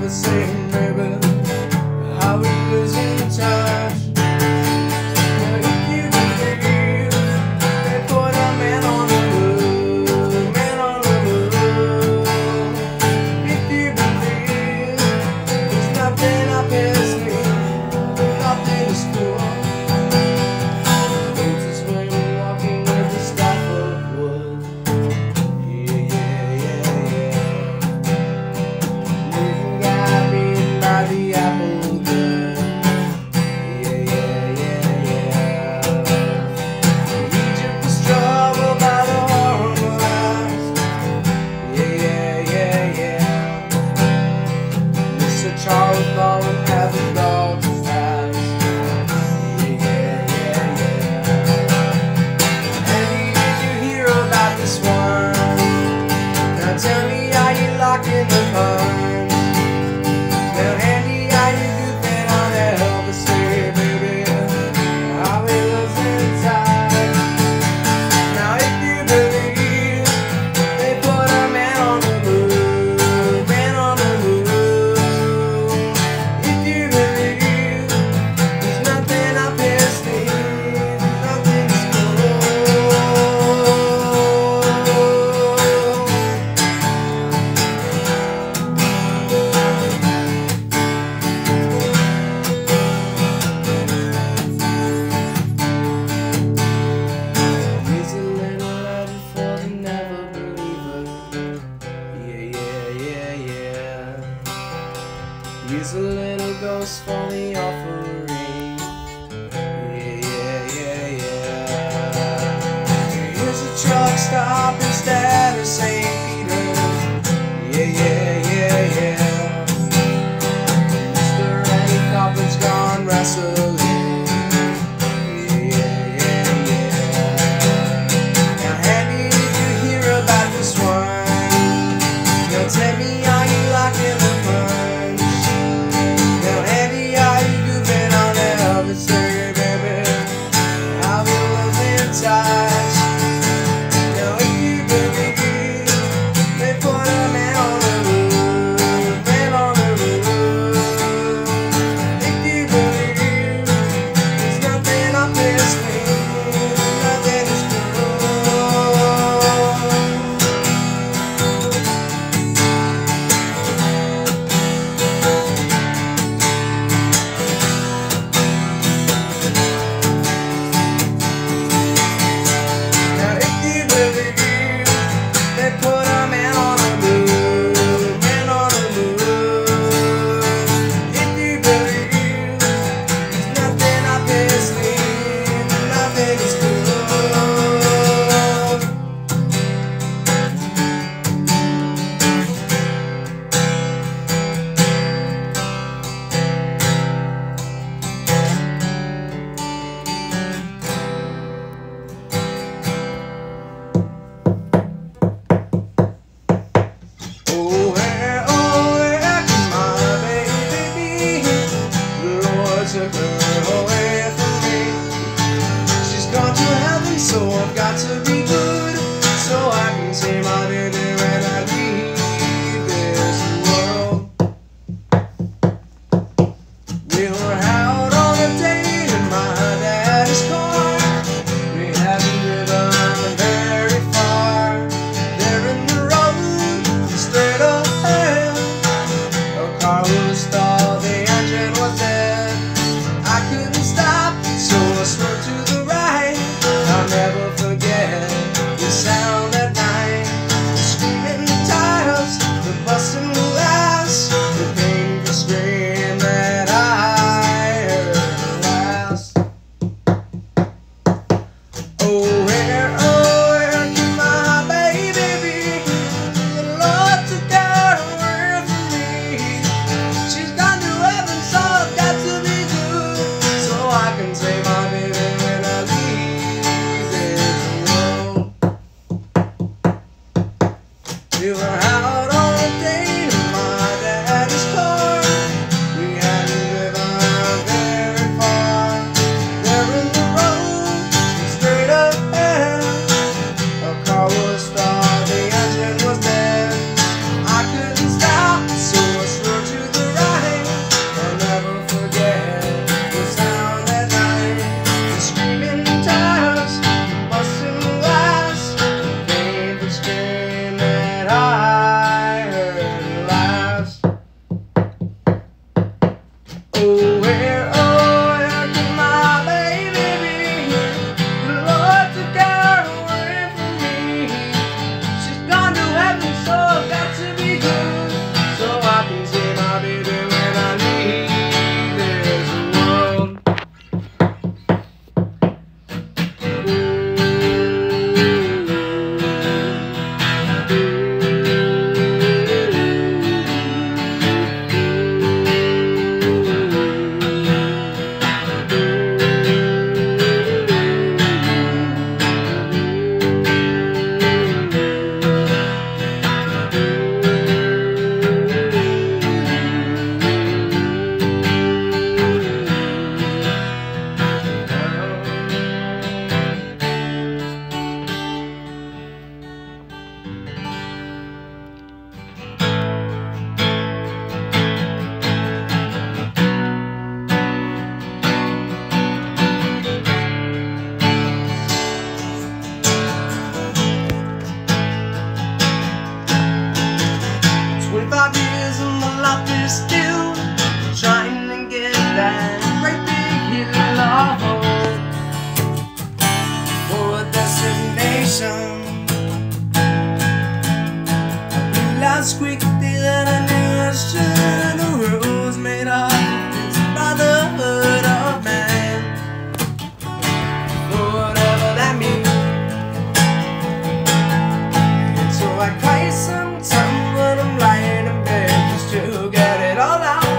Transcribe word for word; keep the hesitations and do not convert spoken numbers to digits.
same, baby. How we losing touch? Now if you believe they put a man on the moon, man on the moon. If you believe there's nothing up his sleeve, nothing is cool. Moses when walking with the staff of wood. Yeah, yeah, yeah, yeah. Living guy being by the apple good. Yeah, yeah, yeah, yeah. Egypt was troubled by the horrible eyes. Yeah, yeah, yeah, yeah. Mister Charles Darwin had the dogs as eyes. Yeah, yeah, yeah, yeah. Andy, did you hear about this one? Now tell me how you locked in the punch. Now Andy, how you goofing on Elvis here, baby? How he lives inside. Now if you believe they put a man on the moon, man on the moon. If you believe there's nothing up his sleeve, nothing's cool. Here's a little letter for the never believer. Yeah, yeah, yeah, yeah. Here's a little ghost for the offering. Yeah, yeah, yeah, yeah. Here's a truck stop instead of Saint Peter's. Yeah, yeah, yeah, yeah. Mister Eddie Copland's gone wrestling. Yeah, yeah, yeah. Now, Andy, did you hear about this one? Now, tell me how you locked in the punch. Now, Andy, how you goofing on Elvis here, baby? How we losing touch? Now, if you believe they put a man on the moon, man on the moon. If you believe there's nothing up his sleeve, nothing is cool. Now if you believe they put a man on the moon, man on the moon. If you believe there's nothing up his sleeve, nothing is cool. Oh, where, oh, where can my baby be? The Lord took her away from me. She's gone to heaven, so I've got to be good, so I can see my baby when I leave this world. We were out on a date in my daddy's car. We hadn't driven very far. There in the road, straight ahead, a car was stalled, the engine was dead. I couldn't stop, so I swerved to the right. I'll never forget the sound at night, the screaming tires, the busting glass, the painful scream that I heard last. Oh, where, oh, where can my baby be? The Lord took her away from me. She's all out.